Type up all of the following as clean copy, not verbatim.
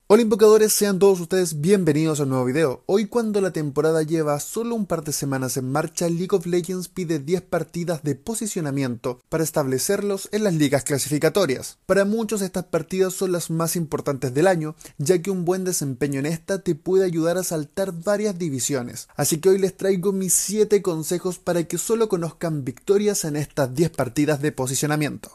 Hola invocadores, sean todos ustedes bienvenidos a un nuevo video. Hoy, cuando la temporada lleva solo un par de semanas en marcha, League of Legends pide 10 partidas de posicionamiento para establecerlos en las ligas clasificatorias. Para muchos estas partidas son las más importantes del año, ya que un buen desempeño en esta te puede ayudar a saltar varias divisiones. Así que hoy les traigo mis 7 consejos para que solo conozcan victorias en estas 10 partidas de posicionamiento.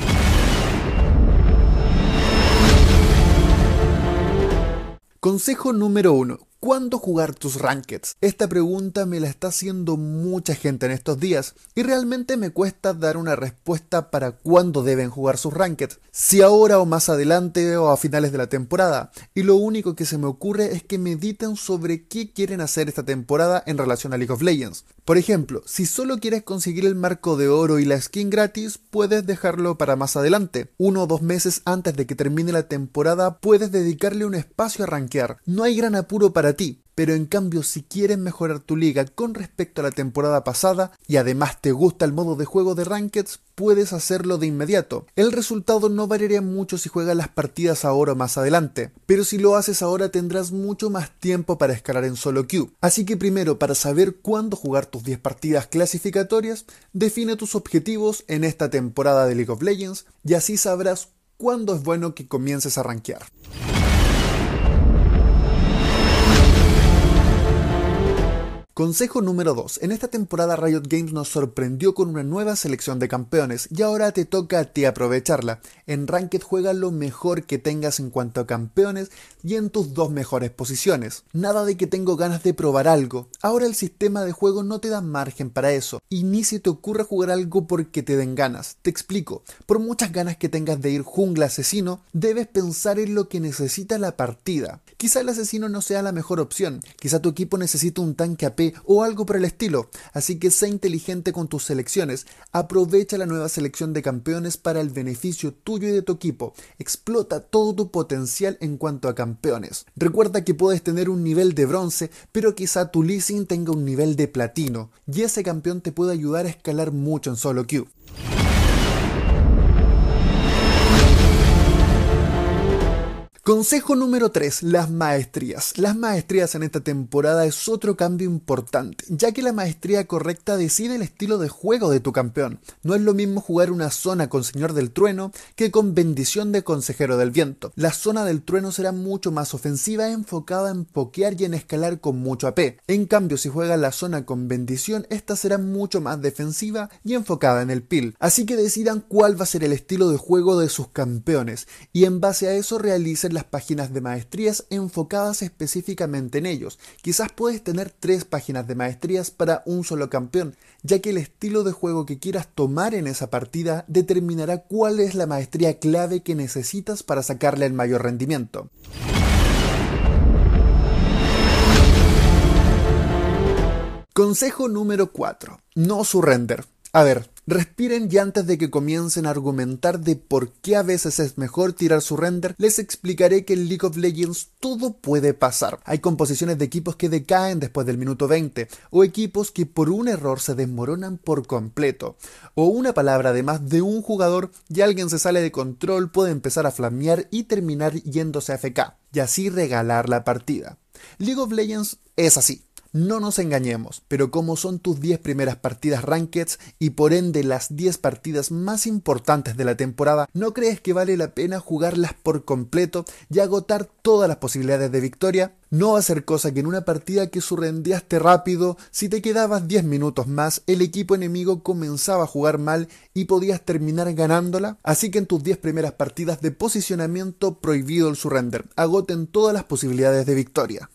Consejo número 1. ¿Cuándo jugar tus rankeds? Esta pregunta me la está haciendo mucha gente en estos días y realmente me cuesta dar una respuesta para cuándo deben jugar sus rankeds. Si ahora o más adelante o a finales de la temporada. Y lo único que se me ocurre es que mediten sobre qué quieren hacer esta temporada en relación a League of Legends. Por ejemplo, si solo quieres conseguir el marco de oro y la skin gratis, puedes dejarlo para más adelante. 1 o 2 meses antes de que termine la temporada puedes dedicarle un espacio a rankear. No hay gran apuro para ti, pero en cambio si quieres mejorar tu liga con respecto a la temporada pasada y además te gusta el modo de juego de Rankeds, puedes hacerlo de inmediato. El resultado no variaría mucho si juegas las partidas ahora o más adelante, pero si lo haces ahora tendrás mucho más tiempo para escalar en solo queue. Así que primero, para saber cuándo jugar tus 10 partidas clasificatorias, define tus objetivos en esta temporada de League of Legends y así sabrás cuándo es bueno que comiences a rankear. Consejo número 2. En esta temporada Riot Games nos sorprendió con una nueva selección de campeones y ahora te toca a ti aprovecharla. En Ranked juega lo mejor que tengas en cuanto a campeones y en tus 2 mejores posiciones. Nada de que tengo ganas de probar algo. Ahora el sistema de juego no te da margen para eso y ni se te ocurra jugar algo porque te den ganas. Te explico. Por muchas ganas que tengas de ir jungla asesino, debes pensar en lo que necesita la partida. Quizá el asesino no sea la mejor opción. Quizá tu equipo necesita un tanque AP o algo por el estilo, así que sé inteligente con tus selecciones, aprovecha la nueva selección de campeones para el beneficio tuyo y de tu equipo, explota todo tu potencial en cuanto a campeones. Recuerda que puedes tener un nivel de bronce, pero quizá tu Lee Sin tenga un nivel de platino, y ese campeón te puede ayudar a escalar mucho en solo queue. Consejo número 3. Las maestrías. Las maestrías en esta temporada es otro cambio importante, ya que la maestría correcta decide el estilo de juego de tu campeón. No es lo mismo jugar una zona con Señor del Trueno que con Bendición de Consejero del Viento. La zona del Trueno será mucho más ofensiva, enfocada en pokear y en escalar con mucho AP. En cambio, si juegas la zona con Bendición, esta será mucho más defensiva y enfocada en el peel. Así que decidan cuál va a ser el estilo de juego de sus campeones y en base a eso realicen las páginas de maestrías enfocadas específicamente en ellos. Quizás puedes tener 3 páginas de maestrías para un solo campeón, ya que el estilo de juego que quieras tomar en esa partida determinará cuál es la maestría clave que necesitas para sacarle el mayor rendimiento. Consejo número 4. No surrender. A ver, respiren y antes de que comiencen a argumentar de por qué a veces es mejor tirar surrender, les explicaré que en League of Legends todo puede pasar. Hay composiciones de equipos que decaen después del minuto 20, o equipos que por un error se desmoronan por completo, o una palabra de más de un jugador y alguien se sale de control, puede empezar a flamear y terminar yéndose a AFK, y así regalar la partida. League of Legends es así. No nos engañemos, pero como son tus 10 primeras partidas Rankeds y por ende las 10 partidas más importantes de la temporada, ¿no crees que vale la pena jugarlas por completo y agotar todas las posibilidades de victoria? No va a ser cosa que en una partida que surrendeaste rápido, si te quedabas 10 minutos más, el equipo enemigo comenzaba a jugar mal y podías terminar ganándola. Así que en tus 10 primeras partidas de posicionamiento, prohibido el surrender. Agoten todas las posibilidades de victoria.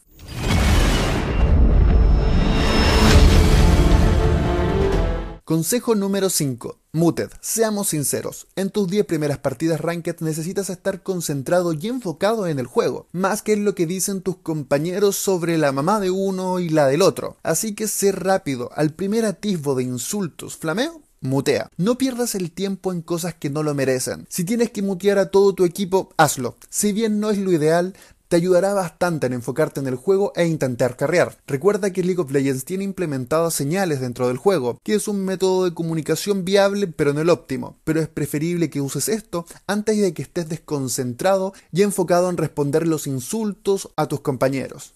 Consejo número 5. Muted. Seamos sinceros, en tus 10 primeras partidas Ranked necesitas estar concentrado y enfocado en el juego, más que en lo que dicen tus compañeros sobre la mamá de uno y la del otro. Así que sé rápido, al primer atisbo de insultos, flameo, mutea. No pierdas el tiempo en cosas que no lo merecen. Si tienes que mutear a todo tu equipo, hazlo. Si bien no es lo ideal, te ayudará bastante en enfocarte en el juego e intentar carrear. Recuerda que League of Legends tiene implementadas señales dentro del juego, que es un método de comunicación viable pero no el óptimo, pero es preferible que uses esto antes de que estés desconcentrado y enfocado en responder los insultos a tus compañeros.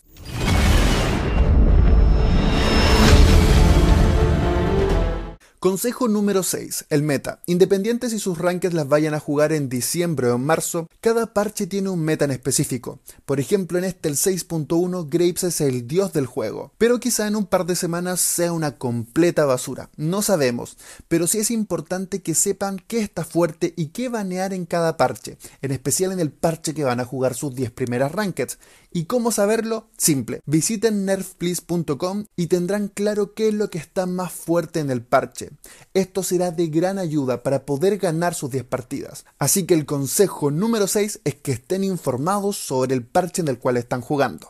Consejo número 6. El meta. Independiente si sus rankeds las vayan a jugar en diciembre o en marzo, cada parche tiene un meta en específico. Por ejemplo, en este el 6.1, Graves es el dios del juego, pero quizá en un par de semanas sea una completa basura. No sabemos, pero sí es importante que sepan qué está fuerte y qué banear en cada parche, en especial en el parche que van a jugar sus 10 primeras rankeds. ¿Y cómo saberlo? Simple. Visiten nerfplease.com y tendrán claro qué es lo que está más fuerte en el parche. Esto será de gran ayuda para poder ganar sus 10 partidas. Así que el consejo número 6 es que estén informados sobre el parche en el cual están jugando.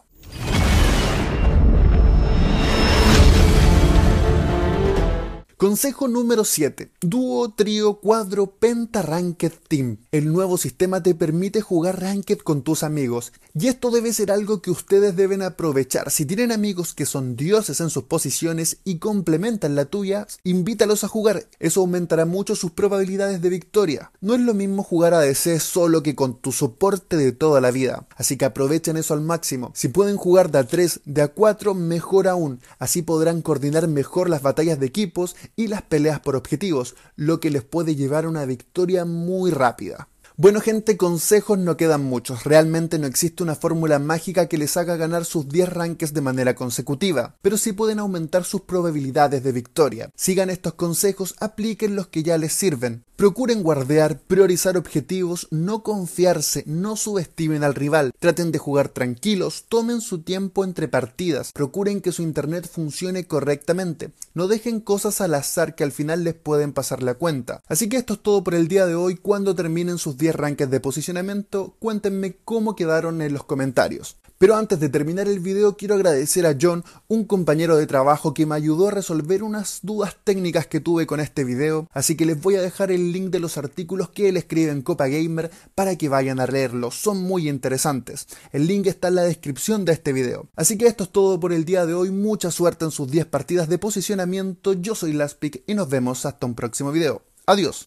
Consejo número 7. Dúo, trío, cuadro, penta, ranked, team. El nuevo sistema te permite jugar ranked con tus amigos y esto debe ser algo que ustedes deben aprovechar. Si tienen amigos que son dioses en sus posiciones y complementan la tuya, invítalos a jugar. Eso aumentará mucho sus probabilidades de victoria. No es lo mismo jugar ADC solo que con tu soporte de toda la vida. Así que aprovechen eso al máximo. Si pueden jugar de A3, de A4, mejor aún. Así podrán coordinar mejor las batallas de equipos y las peleas por objetivos, lo que les puede llevar a una victoria muy rápida. Bueno gente, consejos no quedan muchos, realmente no existe una fórmula mágica que les haga ganar sus 10 rankings de manera consecutiva, pero sí pueden aumentar sus probabilidades de victoria. Sigan estos consejos, apliquen los que ya les sirven. Procuren guardear, priorizar objetivos, no confiarse, no subestimen al rival, traten de jugar tranquilos, tomen su tiempo entre partidas, procuren que su internet funcione correctamente, no dejen cosas al azar que al final les pueden pasar la cuenta. Así que esto es todo por el día de hoy. Cuando terminen sus 10 rankings de posicionamiento, cuéntenme cómo quedaron en los comentarios. Pero antes de terminar el video quiero agradecer a John, un compañero de trabajo que me ayudó a resolver unas dudas técnicas que tuve con este video, así que les voy a dejar el link de los artículos que él escribe en Copa Gamer para que vayan a leerlos, son muy interesantes. El link está en la descripción de este video. Así que esto es todo por el día de hoy, mucha suerte en sus 10 partidas de posicionamiento, yo soy Lastpick y nos vemos hasta un próximo video. Adiós.